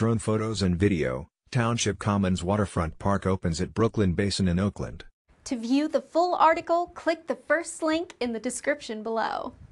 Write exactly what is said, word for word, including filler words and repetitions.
Drone photos and video. Township Commons waterfront park opens at Brooklyn Basin in Oakland. To view the full article, click the first link in the description below.